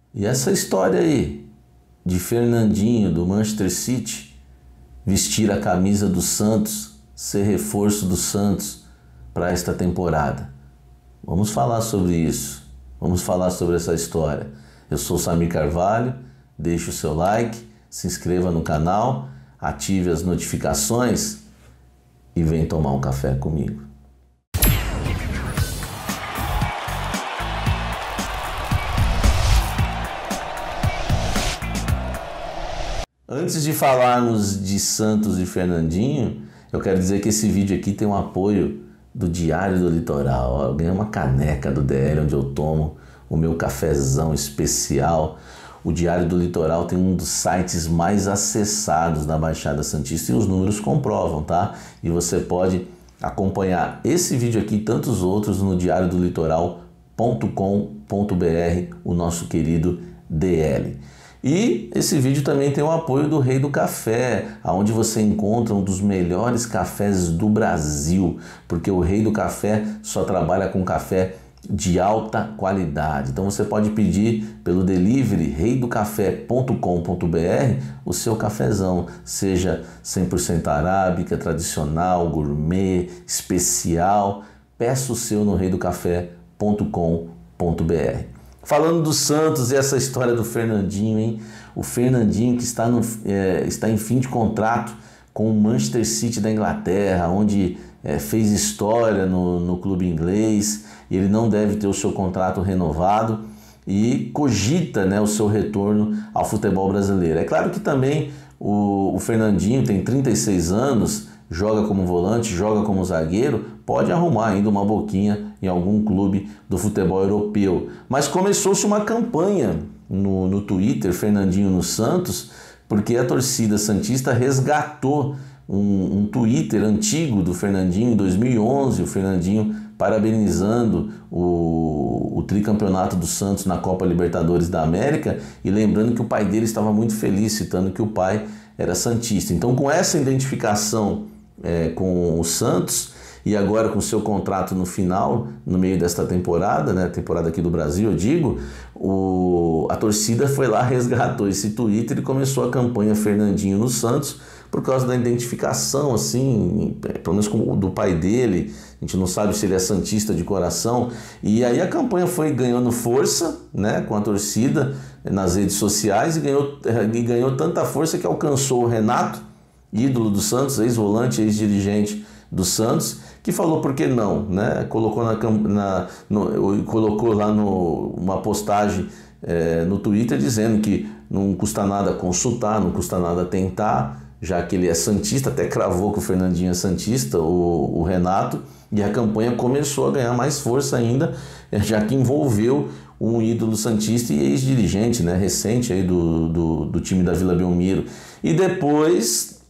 E essa história aí de Fernandinho do Manchester City vestir a camisa do Santos, ser reforço do Santos para esta temporada. Vamos falar sobre isso, vamos falar sobre essa história. Eu sou o Samir Carvalho, deixe o seu like, se inscreva no canal, ative as notificações e vem tomar um café comigo. Antes de falarmos de Santos e Fernandinho, eu quero dizer que esse vídeo aqui tem um apoio do Diário do Litoral. Eu ganhei uma caneca do DL onde eu tomo o meu cafezão especial. O Diário do Litoral tem um dos sites mais acessados da Baixada Santista e os números comprovam, tá? E você pode acompanhar esse vídeo aqui e tantos outros no diariodolitoral.com.br, o nosso querido DL. E esse vídeo também tem o apoio do Rei do Café, onde você encontra um dos melhores cafés do Brasil, porque o Rei do Café só trabalha com café de alta qualidade. Então você pode pedir pelo delivery reidocafé.com.br o seu cafezão, seja 100% arábica, tradicional, gourmet, especial. Peça o seu no reidocafé.com.br. Falando do Santos e essa história do Fernandinho, hein? O Fernandinho que está em fim de contrato com o Manchester City da Inglaterra, onde fez história no clube inglês, e ele não deve ter o seu contrato renovado e cogita, né, o seu retorno ao futebol brasileiro. É claro que também o Fernandinho tem 36 anos, joga como volante, joga como zagueiro, pode arrumar ainda uma boquinha em algum clube do futebol europeu. Mas começou-se uma campanha no Twitter, Fernandinho no Santos, porque a torcida santista resgatou um Twitter antigo do Fernandinho em 2011, o Fernandinho parabenizando o tricampeonato do Santos na Copa Libertadores da América e lembrando que o pai dele estava muito feliz, citando que o pai era santista. Então, com essa identificação com o Santos e agora com seu contrato no final, no meio desta temporada, né, temporada aqui do Brasil, eu digo, a torcida foi lá, resgatou esse Twitter e começou a campanha Fernandinho no Santos por causa da identificação, assim, pelo menos do pai dele. A gente não sabe se ele é santista de coração. E aí a campanha foi ganhando força, né, com a torcida nas redes sociais e ganhou tanta força que alcançou o Renato, ídolo do Santos, ex-volante, ex-dirigente do Santos, que falou por que não, né? Colocou colocou lá uma postagem no Twitter dizendo que não custa nada consultar, não custa nada tentar, já que ele é santista, até cravou que o Fernandinho é santista, o Renato, e a campanha começou a ganhar mais força ainda, já que envolveu um ídolo santista e ex-dirigente, né, recente aí do time da Vila Belmiro. E depois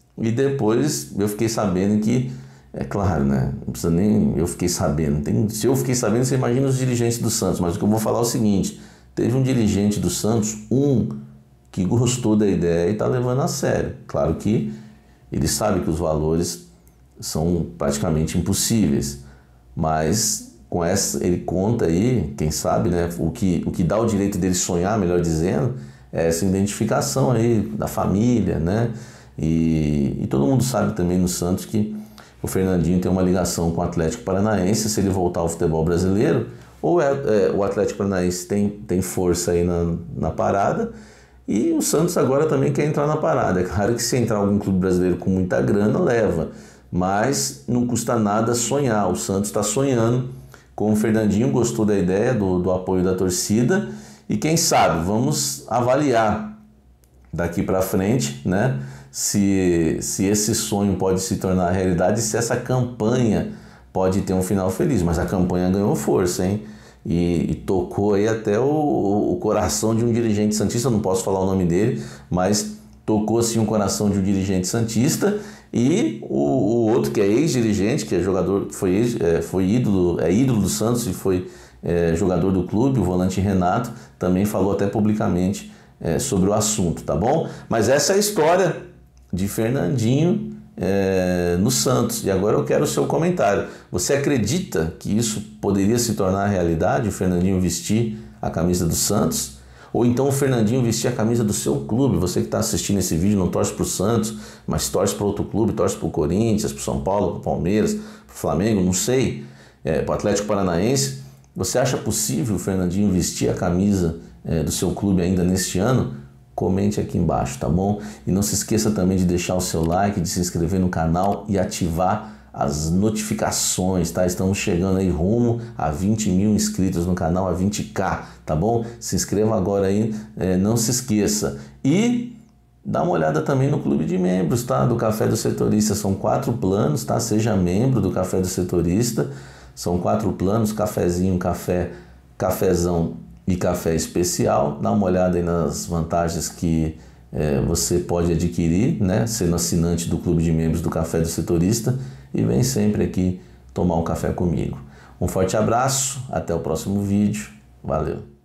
eu fiquei sabendo que, é claro, né, não precisa nem eu fiquei sabendo, se eu fiquei sabendo, você imagina os dirigentes do Santos, mas o que eu vou falar é o seguinte: teve um dirigente do Santos, que gostou da ideia e está levando a sério. Claro que ele sabe que os valores são praticamente impossíveis, mas com essa ele conta aí, quem sabe, né, o que dá o direito dele sonhar, melhor dizendo, é essa identificação aí da família, né? E todo mundo sabe também no Santos que o Fernandinho tem uma ligação com o Atlético Paranaense. Se ele voltar ao futebol brasileiro, ou o Atlético Paranaense tem força aí na parada, e o Santos agora também quer entrar na parada. É claro que se entrar algum clube brasileiro com muita grana, leva. Mas não custa nada sonhar. O Santos está sonhando com o Fernandinho, gostou da ideia, do apoio da torcida. E quem sabe, vamos avaliar daqui para frente, né, se esse sonho pode se tornar realidade, se essa campanha pode ter um final feliz. Mas a campanha ganhou força, hein? E tocou aí até o coração de um dirigente santista. Eu não posso falar o nome dele, mas tocou sim o coração de um dirigente santista. E o outro que é ex-dirigente, que é jogador, foi ídolo do Santos e foi jogador do clube, o volante Renato, também falou até publicamente sobre o assunto, tá bom? Mas essa é a história de Fernandinho no Santos. E agora eu quero o seu comentário. Você acredita que isso poderia se tornar realidade, o Fernandinho vestir a camisa do Santos? Ou então o Fernandinho vestir a camisa do seu clube. Você que está assistindo esse vídeo não torce para o Santos, mas torce para outro clube, torce para o Corinthians, para o São Paulo, para o Palmeiras, para o Flamengo, não sei, para o Atlético Paranaense. Você acha possível o Fernandinho vestir a camisa do seu clube ainda neste ano? Comente aqui embaixo, tá bom? E não se esqueça também de deixar o seu like, de se inscrever no canal e ativar as notificações, tá? Estamos chegando aí rumo a 20 mil inscritos no canal, a 20k, tá bom? Se inscreva agora aí, não se esqueça. E dá uma olhada também no clube de membros, tá? Do Café do Setorista, são 4 planos, tá? Seja membro do Café do Setorista, são 4 planos, cafezinho, café, cafezão e café especial. Dá uma olhada aí nas vantagens que você pode adquirir, né? Sendo assinante do clube de membros do Café do Setorista. E vem sempre aqui tomar um café comigo. Um forte abraço, até o próximo vídeo. Valeu!